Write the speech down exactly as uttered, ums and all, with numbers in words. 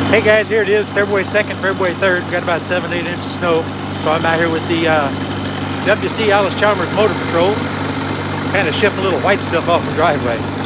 Hey guys, here it is, February second, February third. We got about seven, eight inches of snow. So I'm out here with the uh, W C Allis Chalmers Motor Patrol. Kind of shifting a little white stuff off the driveway.